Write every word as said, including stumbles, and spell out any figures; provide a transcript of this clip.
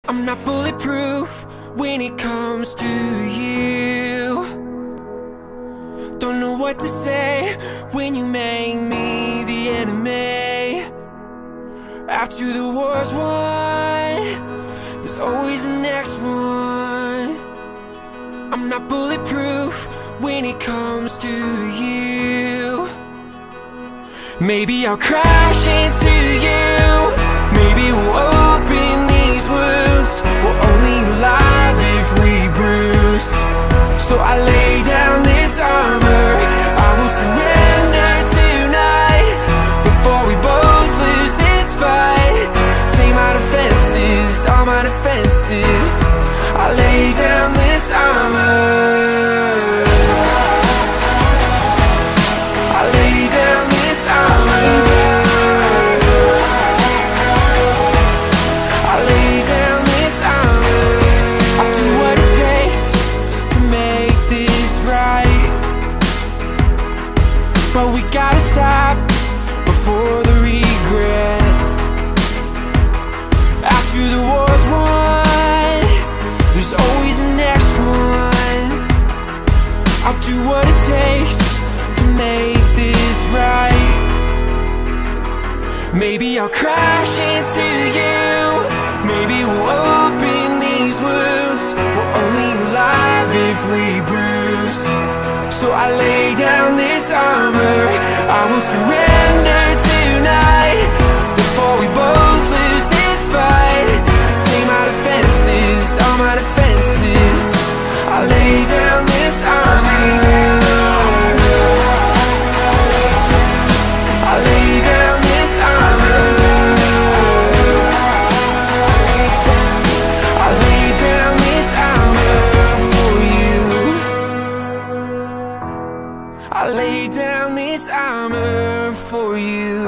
I'm not bulletproof when it comes to you. Don't know what to say when you make me the enemy. After the war's won, there's always the next one. I'm not bulletproof when it comes to you. Maybe I'll crash into you. Maybe we'll open these wounds. We're only alive if we bruise. So I lay down this armor. I will surrender tonight before we both lose this fight. Take my defenses, all my defenses. I lay down this armor. I lay down this armor. I lay down this armor. I'll do what it takes to make this right, but we gotta stop before the regret. After the war's won, there's always the next one. I'll do what it takes to make this right. Maybe I'll crash into you. Maybe we'll open these wounds. We're only alive if we bruise. So I lay down this armor. I will surrender tonight before we both lose this fight. Take my defenses, all my defenses. I lay down this armor. I lay down this armor. I lay down this armor for you. I lay down this armor for you.